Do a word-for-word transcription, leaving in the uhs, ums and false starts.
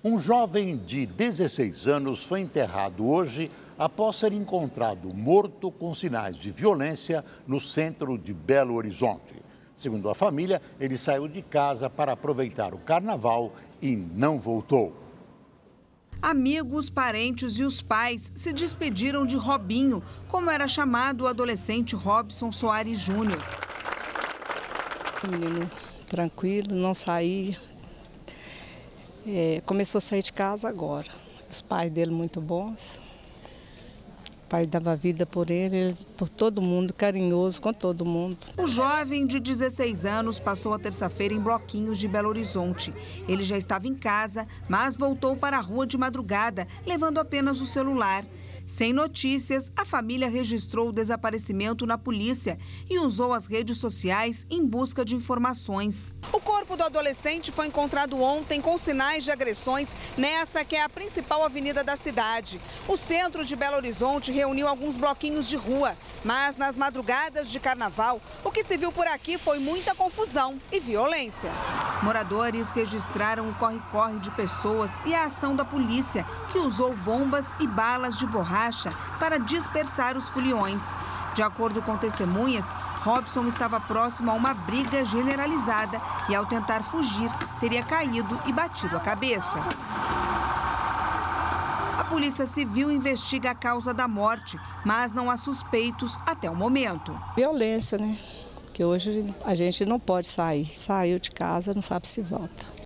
Um jovem de dezesseis anos foi enterrado hoje após ser encontrado morto com sinais de violência no centro de Belo Horizonte. Segundo a família, ele saiu de casa para aproveitar o carnaval e não voltou. Amigos, parentes e os pais se despediram de Robinho, como era chamado o adolescente Robson Soares Júnior. Menino tranquilo, não saía. É, começou a sair de casa agora. Os pais dele muito bons. O pai dava vida por ele, ele, por todo mundo, carinhoso com todo mundo. O jovem de dezesseis anos passou a terça-feira em Bloquinhos de Belo Horizonte. Ele já estava em casa, mas voltou para a rua de madrugada, levando apenas o celular. Sem notícias, a família registrou o desaparecimento na polícia e usou as redes sociais em busca de informações. O corpo do adolescente foi encontrado ontem com sinais de agressões nessa que é a principal avenida da cidade. O centro de Belo Horizonte reuniu alguns bloquinhos de rua, mas nas madrugadas de carnaval, o que se viu por aqui foi muita confusão e violência. Moradores registraram o corre-corre de pessoas e a ação da polícia, que usou bombas e balas de borracha para dispersar os foliões. De acordo com testemunhas, Robson estava próximo a uma briga generalizada e, ao tentar fugir, teria caído e batido a cabeça. A Polícia Civil investiga a causa da morte, mas não há suspeitos até o momento. Violência, né? Que hoje a gente não pode sair. Saiu de casa, não sabe se volta.